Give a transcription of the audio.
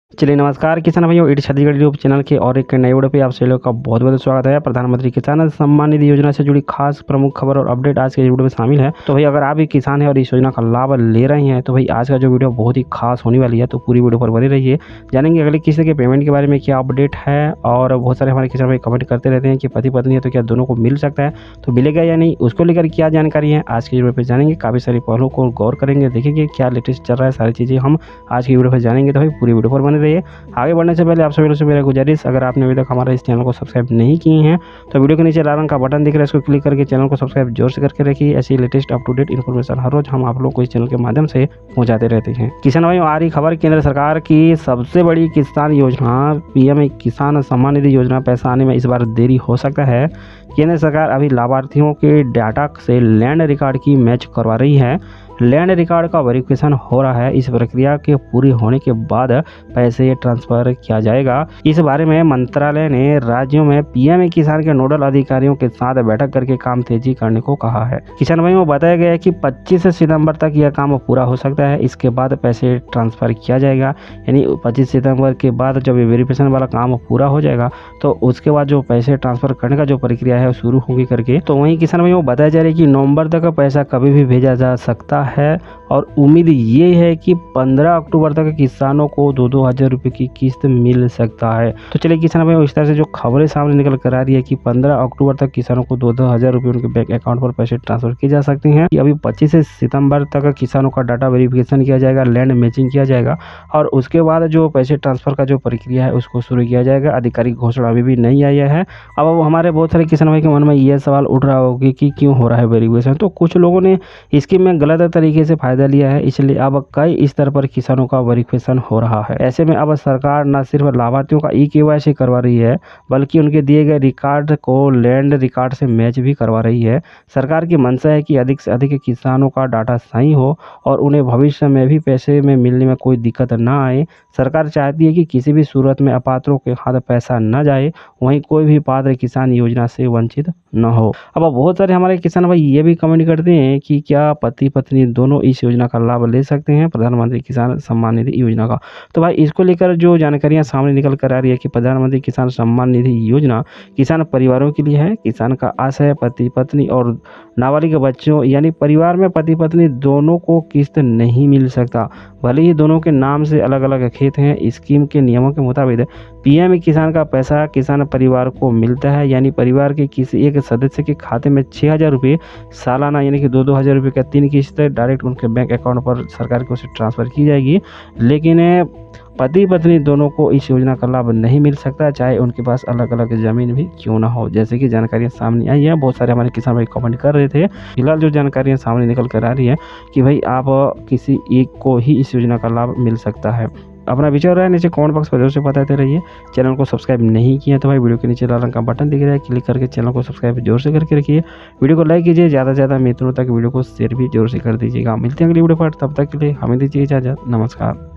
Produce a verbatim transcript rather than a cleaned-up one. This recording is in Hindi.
चलिए नमस्कार किसान भाइयों, इट छत्तीसगढ़ यूट्यूब चैनल के और एक नए वीडियो पे आप सभी लोग का बहुत बहुत स्वागत है। प्रधानमंत्री किसान सम्मान निधि योजना से जुड़ी खास प्रमुख खबर और अपडेट आज के वीडियो में शामिल है। तो भाई अगर आप भी किसान हैं और इस योजना का लाभ ले रहे हैं तो भाई आज का जो वीडियो बहुत ही खास होने वाली है, तो पूरी वीडियो पर बने रहिए। जानेंगे अगले किस्त के पेमेंट के बारे में क्या अपडेट है। और बहुत सारे हमारे किसान भाई कमेंट करते रहते हैं कि पति पत्नी है तो क्या दोनों को मिल सकता है, तो मिलेगा या नहीं, उसको लेकर क्या जानकारी है आज की वीडियो पर जानेंगे। काफ़ी सारी पहलुओं को गौर करेंगे, देखेंगे क्या लेटेस्ट चल रहा है, सारी चीज़ें हम आज की वीडियो पर जानेंगे। तो भाई पूरी वीडियो पर बने रहिए। आगे बढ़ने से पहले आप सभी लोगों से मेरा गुजारिश, अगर आपने अभी तक हमारे इस चैनल को सब्सक्राइब नहीं किए हैं तो वीडियो के नीचे लाल रंग का बटन दिख रहा है, इसको क्लिक करके चैनल को सब्सक्राइब जोर से करके रखिए। ऐसी latest up to date information हर रोज हम आप लोग को इस चैनल के माध्यम से पहुंचाते रहते हैं। किसान भाइयों, आ रही खबर, केंद्र सरकार की सबसे बड़ी किसान योजना पीएम किसान सम्मान निधि योजना पैसा आने में इस बार देरी हो सकता है। केंद्र सरकार अभी लाभार्थियों के डाटा से लैंड रिकॉर्ड की मैच करवा रही है। लैंड रिकॉर्ड का वेरिफिकेशन हो रहा है। इस प्रक्रिया के पूरी होने के बाद पैसे ट्रांसफर किया जाएगा। इस बारे में मंत्रालय ने राज्यों में पीएम किसान के नोडल अधिकारियों के साथ बैठक करके काम तेजी करने को कहा है। किसान भाइयों, बताया गया है कि पच्चीस सितंबर तक यह काम पूरा हो सकता है। इसके बाद पैसे ट्रांसफर किया जाएगा, यानी पच्चीस सितंबर के बाद जब ये वेरिफिकेशन वाला काम पूरा हो जाएगा तो उसके बाद जो पैसे ट्रांसफर करने का जो प्रक्रिया है शुरू होगी करके। तो वहीं किसान भाइयों बताया जा रहा है कि नवंबर तक पैसा कभी भी भेजा जा सकता है और उम्मीद ये है कि पंद्रह अक्टूबर तक किसानों को दो दो हज़ार रुपये की किस्त मिल सकता है। तो चलिए किसान भाई, इस तरह से जो खबरें सामने निकल कर आ रही है कि पंद्रह अक्टूबर तक किसानों को दो दो हज़ार रुपये उनके बैंक अकाउंट पर पैसे ट्रांसफर किए जा सकते हैं। कि अभी पच्चीस सितंबर तक किसानों का डाटा वेरिफिकेशन किया जाएगा, लैंड मैचिंग किया जाएगा और उसके बाद जो पैसे ट्रांसफर का जो प्रक्रिया है उसको शुरू किया जाएगा। आधिकारिक घोषणा अभी भी नहीं आया है। अब हमारे बहुत सारे किसान भाई के मन में यह सवाल उठ रहा होगा कि क्यों हो रहा है वेरिफिकेशन। तो कुछ लोगों ने स्कीम में गलत तरीके से फायदा लिया है, इसलिए अब कई स्तर पर किसानों का वेरिफिकेशन हो रहा है। ऐसे में अब सरकार न सिर्फ लाभार्थियों का ई केवाईसी करवा रही है बल्कि उनके दिए गए रिकॉर्ड को लैंड रिकॉर्ड से मैच भी करवा रही है। सरकार की मंशा है कि अधिक से अधिक किसानों का डाटा सही हो और उन्हें भविष्य में भी पैसे में मिलने में कोई दिक्कत न आए। सरकार चाहती है कि किसी भी सूरत में अपात्रों के हाथ पैसा न जाए, वहीं कोई भी पात्र किसान योजना से वंचित न हो। अब बहुत सारे हमारे किसान भाई ये भी कमेंट करते हैं कि क्या पति पत्नी दोनों इस योजना का लाभ ले सकते हैं, प्रधानमंत्री किसान सम्मान निधि योजना का। तो भाई इसको लेकर जो जानकारियां सामने निकल कर आ रही है कि प्रधानमंत्री किसान सम्मान निधि योजना किसान परिवारों के लिए है। किसान का आशय है पति पत्नी और नाबालिग बच्चों यानी परिवार में पति पत्नी दोनों को किस्त नहीं मिल सकता, भले ही दोनों के नाम से अलग अलग खेत हैं। स्कीम के नियमों के मुताबिक पीएम किसान का पैसा किसान परिवार को मिलता है, यानी परिवार के किसी एक सदस्य के खाते में छः हज़ार रुपये सालाना यानी कि दो दो हज़ार रुपये का तीन किस्त डायरेक्ट उनके बैंक अकाउंट पर सरकार की ओर से ट्रांसफ़र की जाएगी। लेकिन पति पत्नी दोनों को इस योजना का लाभ नहीं मिल सकता, चाहे उनके पास अलग अलग ज़मीन भी क्यों ना हो। जैसे कि जानकारियाँ सामने आई हैं, बहुत सारे हमारे किसान भाई कमेंट कर रहे थे। फिलहाल जो जानकारियाँ सामने निकल कर आ रही है कि भाई आप किसी एक को ही इस योजना का लाभ मिल सकता है। अपना विचार है नीचे कमेंट बॉक्स पर जरूर से बताते रहिए। चैनल को सब्सक्राइब नहीं किया तो भाई वीडियो के नीचे लाल रंग का बटन दिख रहा है, क्लिक करके चैनल को सब्सक्राइब जोर से करके रखिए। वीडियो को लाइक कीजिए, ज़्यादा से ज़्यादा मित्रों तक वीडियो को शेयर भी जोर से कर दीजिएगा। मिलते हैं अगली वीडियो पर, तब तक के लिए हमें दीजिए इजाज़त। नमस्कार।